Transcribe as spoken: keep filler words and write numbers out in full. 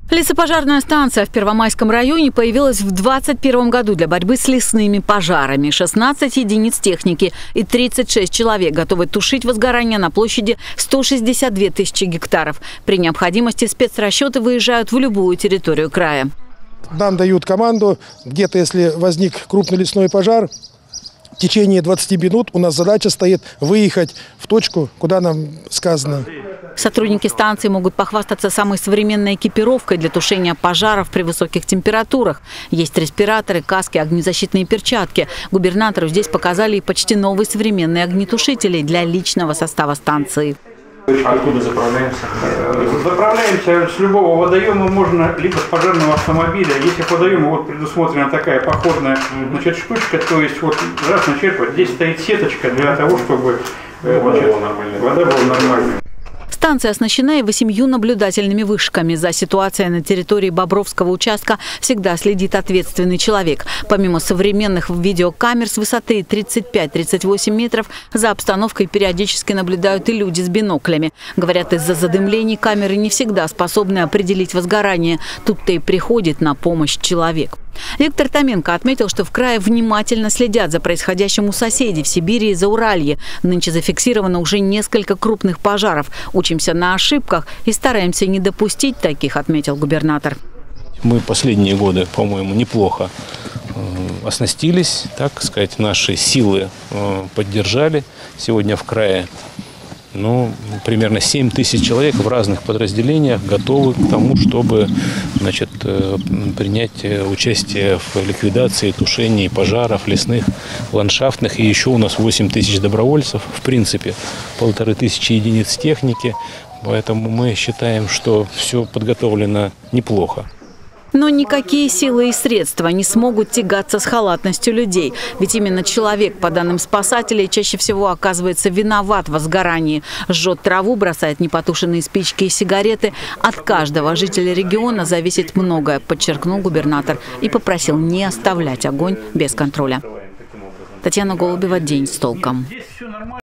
Лесопожарная станция в Первомайском районе появилась в двадцать первом году для борьбы с лесными пожарами. шестнадцать единиц техники и тридцать шесть человек готовы тушить возгорание на площади сто шестьдесят две тысячи гектаров. При необходимости спецрасчеты выезжают в любую территорию края. Нам дают команду, где-то если возник крупный лесной пожар, в течение двадцати минут у нас задача стоит выехать в точку, куда нам сказано. Сотрудники станции могут похвастаться самой современной экипировкой для тушения пожаров при высоких температурах. Есть респираторы, каски, огнезащитные перчатки. Губернатору здесь показали и почти новые современные огнетушители для личного состава станции. Откуда заправляемся? Заправляемся с любого водоема, можно либо с пожарного автомобиля. Если к водоему вот предусмотрена такая походная, значит, штучка, то есть вот раз начерпать, здесь стоит сеточка для того, чтобы значит, вода была нормальная. Станция оснащена и восемью наблюдательными вышками. За ситуацией на территории Бобровского участка всегда следит ответственный человек. Помимо современных видеокамер с высоты тридцать пять — тридцать восемь метров, за обстановкой периодически наблюдают и люди с биноклями. Говорят, из-за задымлений камеры не всегда способны определить возгорание. Тут-то и приходит на помощь человек. Виктор Томенко отметил, что в крае внимательно следят за происходящим у соседей в Сибири и Зауралье. Нынче зафиксировано уже несколько крупных пожаров. Учимся на ошибках и стараемся не допустить таких, отметил губернатор. Мы последние годы, по-моему, неплохо оснастились, так сказать, наши силы поддержали сегодня в крае. Ну, примерно семь тысяч человек в разных подразделениях готовы к тому, чтобы, значит, принять участие в ликвидации, тушении пожаров лесных, ландшафтных. И еще у нас восемь тысяч добровольцев, в принципе, полторы тысячи единиц техники. Поэтому мы считаем, что все подготовлено неплохо. Но никакие силы и средства не смогут тягаться с халатностью людей. Ведь именно человек, по данным спасателей, чаще всего оказывается виноват в возгорании. Жжет траву, бросает непотушенные спички и сигареты. От каждого жителя региона зависит многое, подчеркнул губернатор и попросил не оставлять огонь без контроля. Татьяна Голубева, «День с толком».